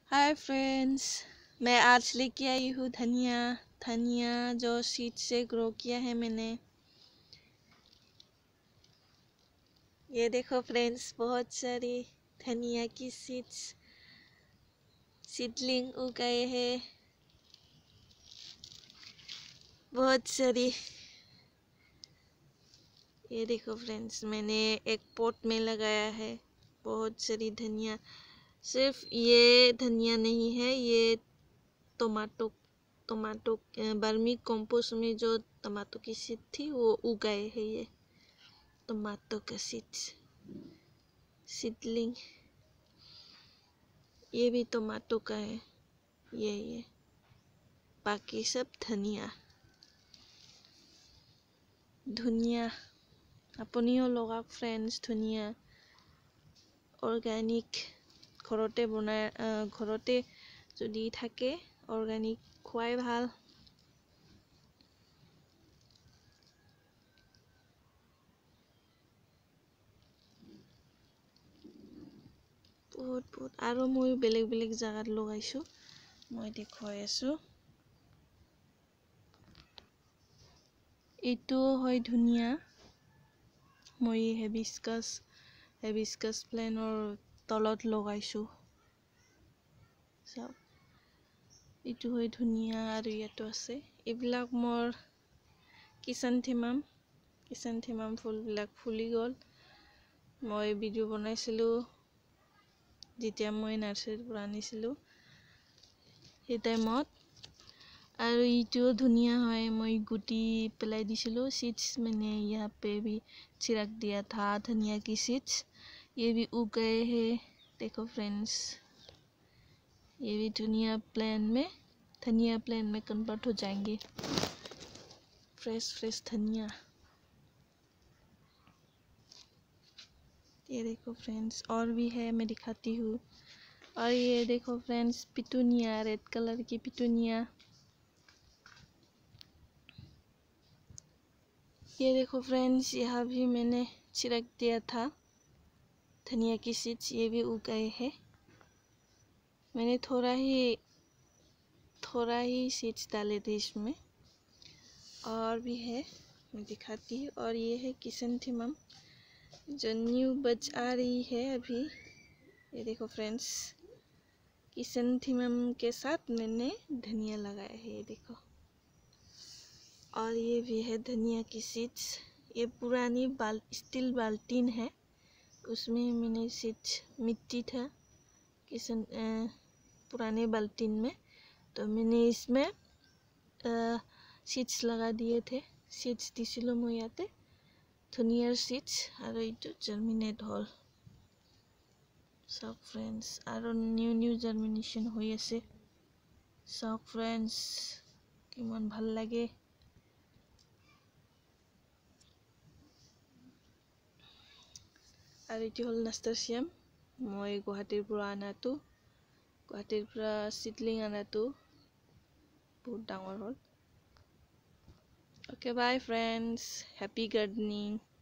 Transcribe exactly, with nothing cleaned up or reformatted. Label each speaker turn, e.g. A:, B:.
A: Hi friends, मैं आज लेके आई हूँ धनिया धनिया जो सीड से ग्रो किया है मैंने। ये देखो फ्रेंड्स, बहुत सारी धनिया की सीड्स सीडलिंग उगाए हैं, बहुत सारी। ये देखो फ्रेंड्स, मैंने एक पॉट में लगाया है बहुत सारी धनिया। सिर्फ ये धनिया नहीं है, ये टमाटो टमाटो बर्मी कंपोस्ट में जो टमाटो की सीड थी वो उगाए है। ये टमाटो का सीड्स सीडलिंग, ये भी टमाटो का है। ये ये बाकी सब धनिया धनिया আপুনিও লগাওক ফ্ৰেণ্ডছ। ধনিয়া অৰ্গেনিক ঘৰতে বনাই, ঘৰতে যদি থাকে অৰ্গেনিক খুৱাই ভাল। বহুত বহুত আৰু মই বেলেগ বেলেগ জাগাত লগাইছো, মই দেখুৱাই আছো। এইটো হয় ধনিয়া, মই হেবিস্কাছ হেবিস্কাছ প্লেনৰ তলত লগাইছো। চাওক, এইটো হয় ধনিয়া আৰু ইয়াতো আছে। এইবিলাক মোৰ কিচেন্থেমাম কিচেন্থেমাম ফুলবিলাক ফুলি গ'ল। মই ভিডিঅ' বনাইছিলোঁ যেতিয়া মই নাৰ্চাৰীৰ পৰা আনিছিলোঁ সেই টাইমত। और ये धनिया है, मैं गुटी पिलाई दिसिलो सीड्स। मैंने यहाँ पे भी छिड़क दिया था धनिया की सीड्स। ये भी उग गए हैं, देखो फ्रेंड्स। ये भी धनिया प्लान में धनिया प्लान में कन्वर्ट हो जाएंगे। फ्रेश फ्रेश धनिया, ये देखो फ्रेंड्स। और भी है, मैं दिखाती हूँ। और ये देखो फ्रेंड्स, पिटूनिया, रेड कलर की पिटूनिया। ये देखो फ्रेंड्स, यहाँ भी मैंने छिड़क दिया था धनिया की सीड्स, ये भी उग गए हैं। मैंने थोड़ा ही थोड़ा ही सीड्स डाले थे इसमें। और भी है, मैं दिखाती हूँ। और ये है किचेंथेमम जो न्यू बच आ रही है अभी। ये देखो फ्रेंड्स, किचेंथेमम के साथ मैंने धनिया लगाया है, ये देखो। और ये भी है धनिया की सीड्स। ये पुरानी बाल स्टील बाल्टीन है, उसमें मैंने सीड्स, मिट्टी था किचन पुराने बाल्टीन में, तो मैंने इसमें सीड्स लगा दिए थे। सीड्स दिसिलो मैं याते धनियार सीड्स, और ये जर्मिनेट हल सब फ्रेंड्स। और निउ निउ जर्मिनेशन हो आसे सब फ्रेंड्स, किमान ভাল লাগে। और ये हल नास्टारशियाम, मैं गुवाहाटीर পৰা आनातो गुवाहाटीर পৰা सीडलिंग आनातो बहुत डाঙर हल। Okay bye friends, happy gardening.